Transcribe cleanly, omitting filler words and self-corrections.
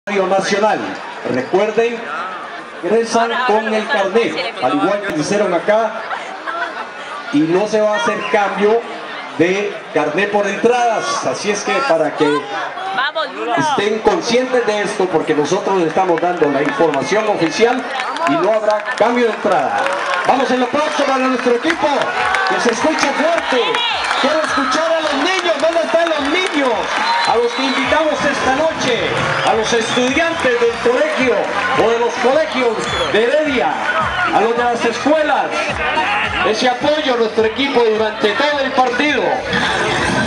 Nacional. Recuerden, ingresan con el carnet, al igual que hicieron acá, y no se va a hacer cambio de carnet por entradas. Así es que para que estén conscientes de esto, porque nosotros les estamos dando la información oficial y no habrá cambio de entrada. Vamos el aplauso para nuestro equipo, que se escuche fuerte. Quiero escuchar a los niños. ¿Dónde están los niños? A los que invitamos esta noche, a los estudiantes del colegio o de los colegios de Heredia, a los de las escuelas, ese apoyo a nuestro equipo durante todo el partido.